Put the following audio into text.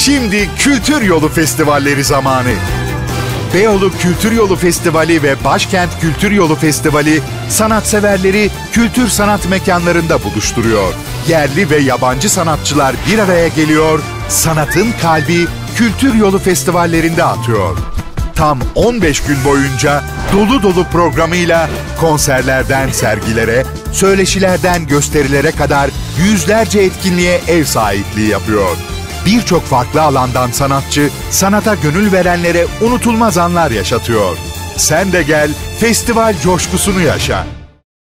Şimdi Kültür Yolu Festivalleri zamanı. Beyoğlu Kültür Yolu Festivali ve Başkent Kültür Yolu Festivali sanatseverleri kültür sanat mekanlarında buluşturuyor. Yerli ve yabancı sanatçılar bir araya geliyor, sanatın kalbi Kültür Yolu Festivallerinde atıyor. Tam 15 gün boyunca dolu dolu programıyla konserlerden sergilere, söyleşilerden gösterilere kadar yüzlerce etkinliğe ev sahipliği yapıyor. Birçok farklı alandan sanatçı, sanata gönül verenlere unutulmaz anlar yaşatıyor. Sen de gel, festival coşkusunu yaşa.